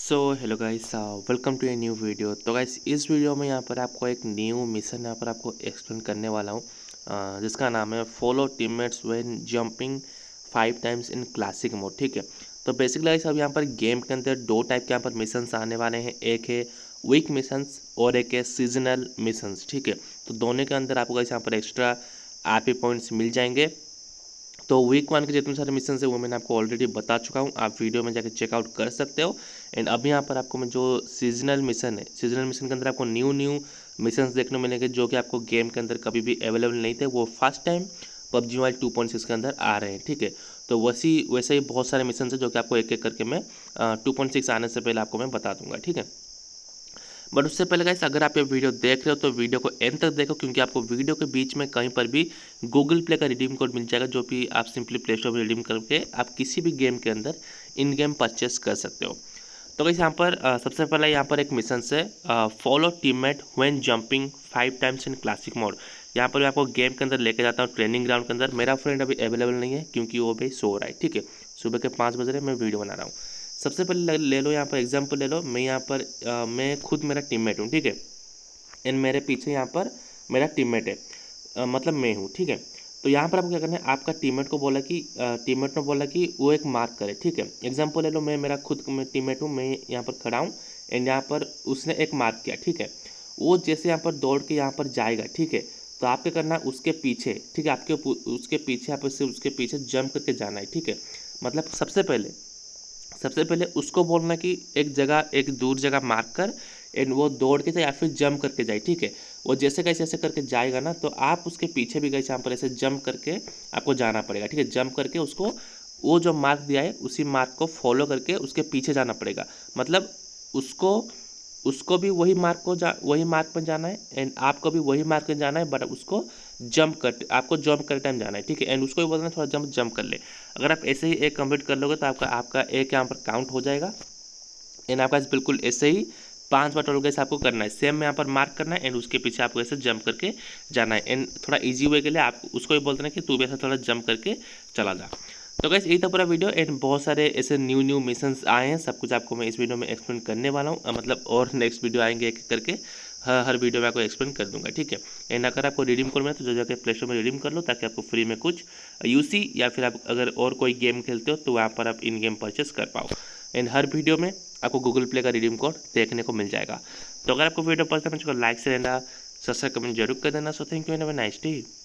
So hello guys, welcome to a new video. तो guys इस video में यहाँ पर आपको एक न्यू मिशन यहाँ पर आपको एक्सप्लेन करने वाला हूँ, जिसका नाम है follow teammates when jumping 5 times in classic mode. ठीक है, तो बेसिकली गाइस अब यहाँ पर गेम के अंदर दो टाइप के यहाँ पर मिशंस आने वाले हैं। एक है वीक मिशंस और एक है सीजनल मिशंस। ठीक है, तो दोनों के अंदर आपको गाइस यहाँ पर एक्स्ट्रा आरपी पॉइंट्स मिल जाएंगे। तो वीक 1 के जितने सारे मिशन है वो मैंने आपको ऑलरेडी बता चुका हूँ, आप वीडियो में जाकर चेकआउट कर सकते हो। एंड अब यहाँ पर आपको मैं जो सीजनल मिशन है, सीजनल मिशन के अंदर आपको न्यू मिशंस देखने को मिलेंगे जो कि आपको गेम के अंदर कभी भी अवेलेबल नहीं थे। वो फर्स्ट टाइम पबजी मोबाइल 2.6 के अंदर आ रहे हैं। ठीक है, तो वैसे ही बहुत सारे मिशन है जो कि आपको एक एक करके मैं 2.6 आने से पहले आपको मैं बता दूंगा। ठीक है, बट उससे पहले गाइस अगर आप ये वीडियो देख रहे हो तो वीडियो को एंड तक देखो, क्योंकि आपको वीडियो के बीच में कहीं पर भी गूगल प्ले का रिडीम कोड मिल जाएगा, जो भी आप सिंपली प्ले स्टोर में रिडीम करके आप किसी भी गेम के अंदर इन गेम परचेस कर सकते हो। तो गाइस यहाँ पर सबसे पहले यहाँ पर एक मिशन से follow teammate when jumping 5 times in classic mode. यहाँ पर मैं आपको गेम के अंदर लेके जाता हूँ ट्रेनिंग ग्राउंड के अंदर। मेरा फ्रेंड अभी अवेलेबल नहीं है क्योंकि वो भी सो रहा है। ठीक है, सुबह के 5 बज रहे मैं वीडियो बना रहा हूँ। सबसे पहले ले लो यहाँ पर एग्जांपल ले लो, मैं यहाँ पर मैं खुद मेरा टीममेट हूँ। ठीक है, एंड मेरे पीछे यहाँ पर मेरा टीममेट है, मतलब मैं हूँ। ठीक है, तो यहाँ पर आपको क्या करना है, आपका टीममेट ने बोला कि वो एक मार्क करे। ठीक है, एग्जांपल ले लो, मैं मेरा खुद टीममेट हूँ, मैं यहाँ पर खड़ा हूँ एंड यहाँ पर उसने एक मार्क किया। ठीक है, वो जैसे यहाँ पर दौड़ के यहाँ पर जाएगा। ठीक है, तो आपको करना है उसके पीछे। ठीक है, आपके उसके पीछे आप उसके पीछे जंप करके जाना है। ठीक है, मतलब सबसे पहले उसको बोलना कि एक दूर जगह मार्क कर एंड वो दौड़ के जाए या फिर जंप करके जाए। ठीक है, वो जैसे कैसे ऐसे करके जाएगा ना, तो आप उसके पीछे भी गए यहाँ पर ऐसे जंप करके आपको जाना पड़ेगा। ठीक है, जंप करके उसको वो जो मार्क दिया है उसी मार्क को फॉलो करके उसके पीछे जाना पड़ेगा। मतलब उसको उसको भी वही मार्क पर जाना है एंड आपको भी वही मार्क पर जाना है, बट आपको जंप करते टाइम जाना है। ठीक है, एंड उसको भी बोलना है थोड़ा जंप कर ले। अगर आप ऐसे ही एक कंप्लीट कर लोगे तो आपका एक यहाँ पर काउंट हो जाएगा एंड आपका बिल्कुल ऐसे ही 5 बार टोटल कैसे आपको करना है। सेम यहाँ पर मार्क करना है एंड उसके पीछे आपको ऐसे जंप करके जाना है। एंड थोड़ा इजी वे के लिए आप उसको भी बोलते हैं कि तू भी ऐसा थोड़ा जंप करके चला जा। तो गाइस यही था पूरा वीडियो एंड बहुत सारे ऐसे न्यू मिशंस आए हैं, सब कुछ आपको मैं इस वीडियो में एक्सप्लेन करने वाला हूँ। मतलब और नेक्स्ट वीडियो आएंगे एक करके, हर वीडियो में आपको एक्सप्लेन कर दूंगा। ठीक है, एंड अगर आपको रिडीम कोड में तो जो जाकर प्ले स्टोर में रिडीम कर लो, ताकि आपको फ्री में कुछ यूसी या फिर आप अगर और कोई गेम खेलते हो तो वहाँ पर आप इन गेम परचेस कर पाओ। एंड हर वीडियो में आपको गूगल प्ले का रिडीम कोड देखने को मिल जाएगा। तो अगर आपको वीडियो पसंद है तो लाइक से रहना, सब्सक्राइब कमेंट जरूर कर देना। So thank you and have a nice day.